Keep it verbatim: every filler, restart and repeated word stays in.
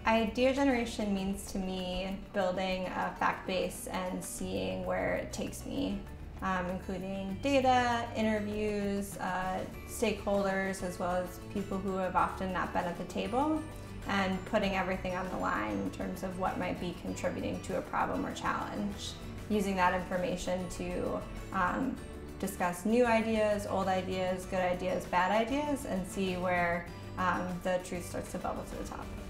Idea generation means to me building a fact base and seeing where it takes me, um, including data, interviews, uh, stakeholders, as well as people who have often not been at the table, and putting everything on the line in terms of what might be contributing to a problem or challenge. Using that information to um, discuss new ideas, old ideas, good ideas, bad ideas, and see where um, the truth starts to bubble to the top.